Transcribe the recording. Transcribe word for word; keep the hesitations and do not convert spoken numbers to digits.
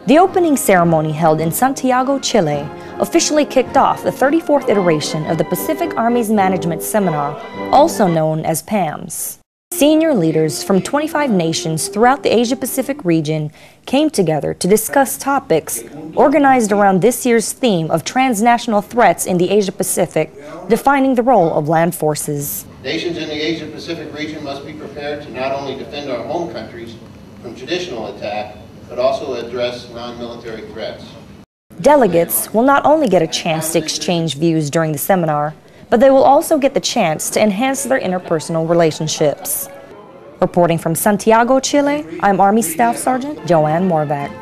The opening ceremony held in Santiago, Chile, officially kicked off the thirty-fourth iteration of the Pacific Army's Management Seminar, also known as PAMS. Senior leaders from twenty-five nations throughout the Asia-Pacific region came together to discuss topics organized around this year's theme of transnational threats in the Asia-Pacific, defining the role of land forces. Nations in the Asia-Pacific region must be prepared to not only defend our home countries from traditional attack, but also address non-military threats. Delegates will not only get a chance to exchange views during the seminar, but they will also get the chance to enhance their interpersonal relationships. Reporting from Santiago, Chile, I'm Army Staff Sergeant Joanne Morvac.